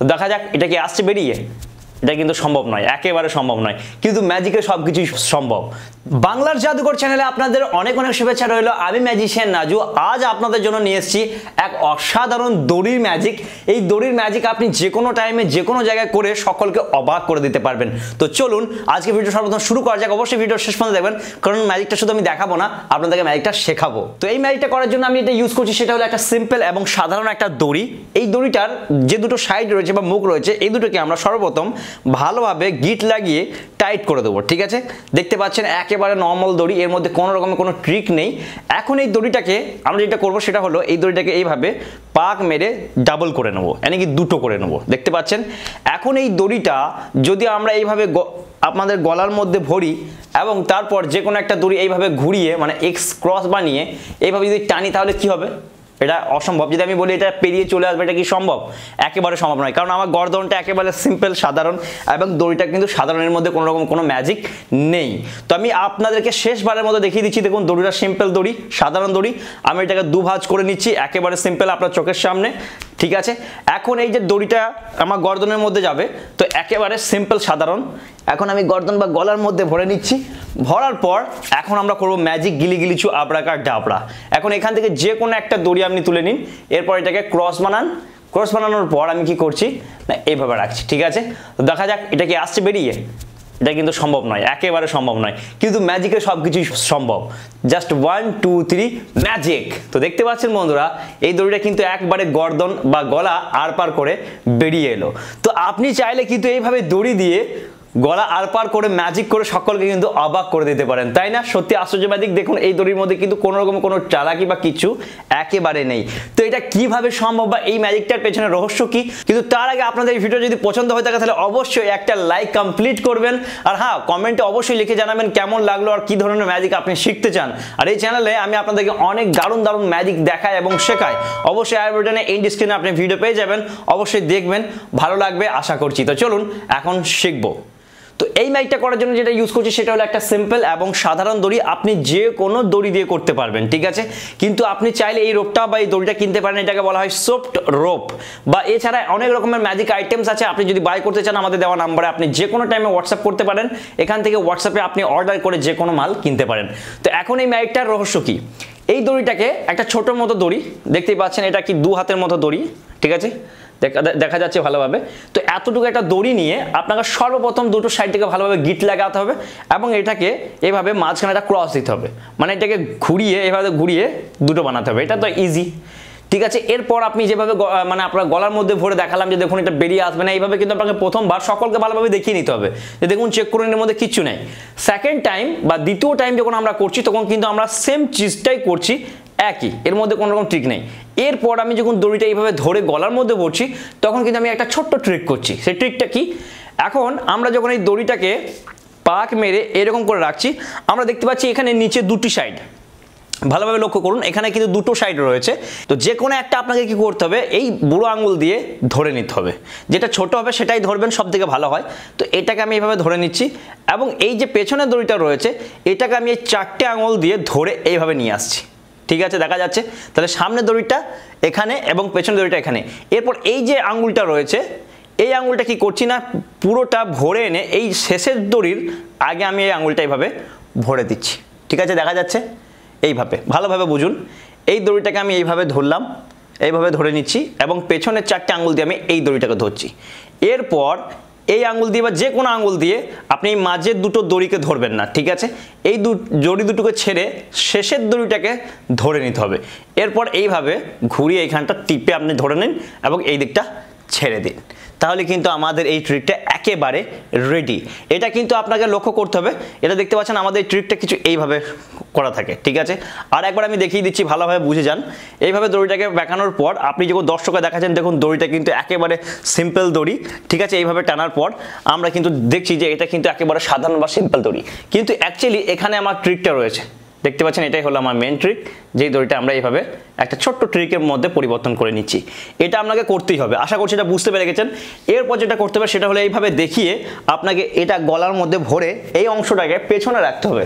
দেখা যাক এটা কি আসছে বেরিয়ে। এটা কিন্তু সম্ভব নয়, একেবারে সম্ভব নয়, কিন্তু ম্যাজিকে সবকিছুই সম্ভব। বাংলার জাদুঘর চ্যানেলে আপনাদের অনেক অনেক শুভেচ্ছা রইল। আমি ম্যাজিশিয়ান নাজু। আজ আপনাদের জন্য নিয়ে এসেছি এক অসাধারণ দড়ির ম্যাজিক। এই দড়ির ম্যাজিক আপনি যে কোনো টাইমে যে কোনো জায়গায় করে সকলকে অবাক করে দিতে পারবেন। তো চলুন আজকে ভিডিও সর্বপ্রথম শুরু করা যাক। অবশ্যই ভিডিও শেষ পর্যন্ত দেখবেন, কারণ ম্যাজিকটা শুধু আমি দেখাবো না, আপনাদেরকে ম্যাজিকটা শেখাবো। তো এই ম্যাজিকটা করার জন্য আমি এটা ইউজ করছি, সেটা হলো একটা সিম্পল এবং সাধারণ একটা দড়ি। এই দড়িটার যে দুটো সাইড রয়েছে বা মুখ রয়েছে, এই দুটোকে আমরা সর্বপ্রথম ভালোভাবে গিট লাগিয়ে টাইট করে দেবো। ঠিক আছে, দেখতে পাচ্ছেন একেবারে নর্মাল দড়ি, এর মধ্যে কোনো রকমের কোনো ট্রিক নেই। এখন এই দড়িটাকে আমরা যেটা করবো সেটা হলো এই দড়িটাকে এইভাবে পাক মেরে ডাবল করে নেবো, মানে কি দুটো করে নেবো। দেখতে পাচ্ছেন এখন এই দড়িটা যদি আমরা এইভাবে আপনাদের গলার মধ্যে ভরি এবং তারপর যে কোনো একটা দড়ি এইভাবে ঘুরিয়ে মানে এক্স ক্রস বানিয়ে এইভাবে যদি টানি, তাহলে কি হবে? এটা অসম্ভব। যদি আমি বলি এটা পেরিয়ে চলে আসবে, এটা কি সম্ভব? একেবারে সম্ভব নয়, কারণ আমার গর্দনটা একেবারে সিম্পল সাধারণ এবং দড়িটা কিন্তু সাধারণের মধ্যে কোনো রকম কোনো ম্যাজিক নেই। তো আমি আপনাদেরকে শেষবারের মতো দেখিয়ে দিচ্ছি। দেখুন দড়িটা সিম্পল দড়ি, সাধারণ দড়ি। আমি এটাকে দুভাঁজ করে নিচ্ছি, একেবারে সিম্পল আপনার চোখের সামনে। ঠিক আছে, এখন এই যে দড়িটা আমার গর্দনের মধ্যে যাবে, তো একেবারে সিম্পল সাধারণ। এখন আমি গর্দন বা গলার মধ্যে ভরে নিচ্ছি। ভরার পর এখন আমরা করব ম্যাজিক গিলিগিলিচু আবরাকা ডাবরা। এখন এখান থেকে যে কোনো একটা দড়ি আপনি তুলে নিন, এরপর এটাকে ক্রস বানান। ক্রস বানানোর পর আমি কি করছি না এইভাবে রাখছি। ঠিক আছে, তো দেখা যাক এটা কি আসছে বেরিয়ে। এটা কিন্তু সম্ভব নয়, একেবারে সম্ভব নয়, কিন্তু ম্যাজিকে সবকিছুই সম্ভব। Just 1 2 3 magic. তো দেখতে পাচ্ছেন বন্ধুরা, এই দড়িটা কিন্তু একবারে গর্দন বা গলা আর পার করে বেরিয়ে এলো। তো আপনি চাইলে কিন্তু এইভাবে দড়ি দিয়ে গলা আর পার করে ম্যাজিক করে সকলকে কিন্তু অবাক করে দিতে পারেন, তাই না? সত্যি আশ্চর্য ম্যাজিক। দেখুন এই দড়ির মধ্যে কিন্তু কোনো রকম কোনো চালাকি বা কিছু একেবারে নেই। তো এটা কিভাবে সম্ভব বা এই ম্যাজিকটার পেছনে রহস্য কি? কিন্তু তার আগে আপনাদের এই ভিডিও যদি পছন্দ হয়ে থাকে তাহলে অবশ্যই একটা লাইক কমপ্লিট করবেন। আর হ্যাঁ, কমেন্টে অবশ্যই লিখে জানাবেন কেমন লাগলো আর কি ধরনের ম্যাজিক আপনি শিখতে চান। আর এই চ্যানেলে আমি আপনাদেরকে অনেক দারুণ দারুণ ম্যাজিক দেখাই এবং শেখাই। অবশ্যই আই বাটনে এন্ড স্ক্রিনে আপনি ভিডিও পেয়ে যাবেন, অবশ্যই দেখবেন, ভালো লাগবে আশা করছি। তো চলুন এখন শিখবো। তো এই ম্যাজিকটা করার জন্য যেটা ইউজ করছি সেটা হলো একটা সিম্পল এবং সাধারণ দড়ি। আপনি যে কোনো দড়ি দিয়ে করতে পারবেন, ঠিক আছে? কিন্তু আপনি চাইলে এই রোপটা বা এই দড়িটা কিনতে পারেন, এটাকে বলা হয় সফট রোপ। বা এছাড়া অনেক রকমের ম্যাজিক আইটেমস আছে, আপনি যদি বাই করতে চান আমাদের দেওয়া নাম্বারে আপনি যে কোনো টাইমে হোয়াটসঅ্যাপ করতে পারেন। এখান থেকে হোয়াটসঅ্যাপে আপনি অর্ডার করে যে কোনো মাল কিনতে পারেন। তো এখন এই ম্যাজিকটার রহস্য কি? এই দড়িটাকে একটা ছোট মতো দড়ি, দেখতেই পাচ্ছেন এটা কি 2 হাতের মতো দড়ি, ঠিক আছে? দেখা যাচ্ছে ভালোভাবে। তো এতটুকু একটা দড়ি নিয়ে আপনাকে সর্বপ্রথম দুটো সাইড থেকে ভালোভাবে গিট লাগাতে হবে এবং এটাকে এভাবে মাঝখানে একটা ক্রস দিতে হবে, মানে এটাকে ঘুরিয়ে এভাবে ঘুরিয়ে দুটো বানাতে হবে। এটা তো ইজি, ঠিক আছে? এরপর আপনি যেভাবে মানে আপনার গলার মধ্যে ভরে দেখালাম যে দেখুন এটা বেরিয়ে আসবে না, এইভাবে কিন্তু আপনাকে প্রথমবার সকলকে ভালোভাবে দেখিয়ে নিতে হবে যে দেখুন চেক করে এর মধ্যে কিচ্ছু নেই। সেকেন্ড টাইম বা দ্বিতীয় টাইম যখন আমরা করছি তখন কিন্তু আমরা সেম চিজটাই করছি, একই, এর মধ্যে কোনো রকম ট্রিক নেই। এরপর আমি যখন দড়িটা এইভাবে ধরে গলার মধ্যে ভরছি তখন কিন্তু আমি একটা ছোট্ট ট্রিক করছি। সেই ট্রিকটা কি? এখন আমরা যখন এই দড়িটাকে পাক মেরে এরকম করে রাখছি, আমরা দেখতে পাচ্ছি এখানে নিচে দুটি সাইড, ভালোভাবে লক্ষ্য করুন, এখানে কিন্তু দুটো সাইড রয়েছে। তো যে কোনো একটা আপনাকে কি করতে হবে, এই বুড়ো আঙুল দিয়ে ধরে নিতে হবে। যেটা ছোট হবে সেটাই ধরবেন, সব থেকে ভালো হয়। তো এটাকে আমি এইভাবে ধরে নিচ্ছি এবং এই যে পেছনের দড়িটা রয়েছে এটাকে আমি এই 4টে আঙুল দিয়ে ধরে এইভাবে নিয়ে আসছি। ঠিক আছে, দেখা যাচ্ছে? তাহলে সামনের দড়িটা এখানে এবং পেছনের দড়িটা এখানে। এরপর এই যে আঙুলটা রয়েছে এই আঙুলটা কি করছি না, পুরোটা ভরে এনে এই শেষের দড়ির আগে আমি এই আঙুলটা এইভাবে ভরে দিচ্ছি। ঠিক আছে, দেখা যাচ্ছে? এইভাবে ভালোভাবে বুঝুন। এই দড়িটাকে আমি এইভাবে ধরলাম, এইভাবে ধরে নিচ্ছি এবং পেছনের 4টে আঙুল দিয়ে আমি এই দড়িটাকে ধরছি। এরপর এই আঙুল দিয়ে বা যে কোনো আঙুল দিয়ে আপনি এই মাঝের দুটো দড়িকে ধরবেন না, ঠিক আছে? এই দড়ি দুটোকে ছেড়ে শেষের দড়িটাকে ধরে নিতে হবে। এরপর এইভাবে ঘুরিয়ে এইখানটা টিপে আপনি ধরে নিন এবং এই দিকটা ছেড়ে দিন, তাহলে কিন্তু আমাদের এই ট্রিকটা একেবারে রেডি। এটা কিন্তু আপনাকে লক্ষ্য করতে হবে, এটা দেখতে পাচ্ছেন আমাদের এই ট্রিকটা কিছু এইভাবে করা থাকে, ঠিক আছে? আর একবার আমি দেখিয়ে দিচ্ছি, ভালোভাবে বুঝে যান। এইভাবে দড়িটাকে বেঁকানোর পর আপনি যখন দর্শকে দেখাচ্ছেন দেখুন দড়িটা কিন্তু একেবারে সিম্পল দড়ি, ঠিক আছে? এইভাবে টানার পর আমরা কিন্তু দেখছি যে এটা কিন্তু একেবারে সাধারণ বা সিম্পল দড়ি, কিন্তু অ্যাকচুয়ালি এখানে আমার ট্রিকটা রয়েছে। দেখতে পাচ্ছেন এটাই হলো আমার মেন ট্রিক, যেই দড়িটা আমরা এইভাবে একটা ছোট্ট ট্রিকের মধ্যে পরিবর্তন করে নিচ্ছি। এটা আপনাকে করতেই হবে, আশা করছি এটা বুঝতে পেরে গেছেন। এরপর যেটা করতে হবে সেটা হলো এইভাবে দেখিয়ে আপনাকে এটা গলার মধ্যে ভরে এই অংশটাকে পেছনে রাখতে হবে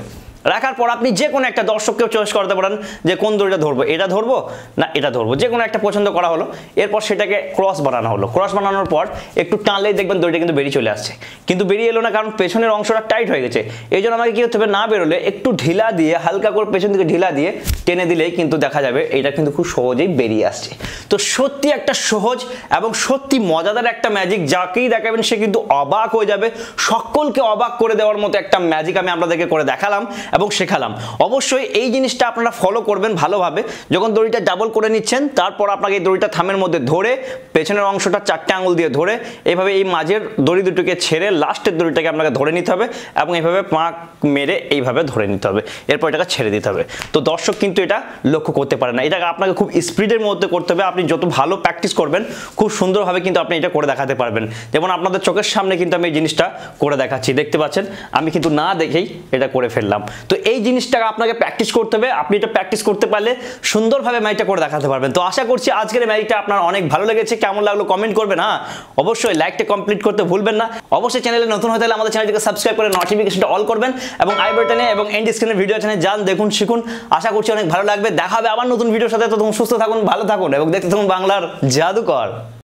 রাখার পর আপনি যে কোনো একটা দর্শককেও চয়েস করতে পারেন যে কোন দড়িটা ধরবো, এটা ধরবো না এটা ধরবো, যে কোনো একটা পছন্দ করা হলো। এরপর সেটাকে ক্রস বানানো হলো। ক্রস বানানোর পর একটু টানলেই দেখবেন দড়িটা কিন্তু বেরিয়ে চলে আসছে, কিন্তু বেরিয়ে এলো না কারণ পেছনের অংশটা টাইট হয়ে গেছে। এই জন্য আমাকে কি হতে হবে, না বেরোলে একটু ঢিলা দিয়ে, হালকা করে পেছন দিকে ঢিলা দিয়ে টেনে দিলেই কিন্তু দেখা যাবে এটা কিন্তু খুব সহজেই বেরিয়ে আসছে। তো সত্যি একটা সহজ এবং সত্যি মজাদার একটা ম্যাজিক, যাকেই দেখাবেন সে কিন্তু অবাক হয়ে যাবে। সকলকে অবাক করে দেওয়ার মতো একটা ম্যাজিক আমি আপনাদেরকে করে দেখালাম এবং শেখালাম। অবশ্যই এই জিনিসটা আপনারা ফলো করবেন ভালোভাবে। যখন দড়িটা ডাবল করে নিচ্ছেন, তারপর আপনাকে এই দড়িটা থামের মধ্যে ধরে পেছনের অংশটা 4টে আঙুল দিয়ে ধরে এইভাবে এই মাঝের দড়ি দুটোকে ছেড়ে লাস্টের দড়িটাকে আপনাকে ধরে নিতে হবে এবং এইভাবে পাক মেরে এইভাবে ধরে নিতে হবে। এরপর এটাকে ছেড়ে দিতে হবে। তো দর্শক কিন্তু এটা লক্ষ্য করতে পারে না, এটাকে আপনাকে খুব স্পিডের মধ্যে করতে হবে। আপনি যত ভালো প্র্যাকটিস করবেন খুব সুন্দরভাবে কিন্তু আপনি এটা করে দেখাতে পারবেন। যেমন আপনাদের চোখের সামনে কিন্তু আমি এই জিনিসটা করে দেখাচ্ছি, দেখতে পাচ্ছেন আমি কিন্তু না দেখেই এটা করে ফেললাম। তো এই জিনিসটা আপনাকে প্র্যাকটিস করতে হবে। আপনি এটা প্র্যাকটিস করতে পারলে সুন্দরভাবে ম্যাজিকটা করে দেখাতে পারবেন। তো আশা করছি আজকের ম্যাজিকটা আপনার অনেক ভালো লেগেছে। কেমন লাগলো কমেন্ট করবেন। হ্যাঁ, অবশ্যই লাইকটা কমপ্লিট করতে ভুলবেন না। অবশ্যই চ্যানেলে নতুন হতে হলে আমাদের চ্যানেলটিকে সাবস্ক্রাইব করে নোটিফিকেশনটা অল করবেন এবং আই বাটনে এবং এন্ড স্ক্রিনের ভিডিও চ্যানেলে যান, দেখুন, শিখুন। আশা করছি অনেক ভালো লাগবে। দেখা হবে আবার নতুন ভিডিওর সাথে। ততক্ষণ সুস্থ থাকুন, ভালো থাকুন এবং দেখতে থাকুন বাংলার জাদুকর।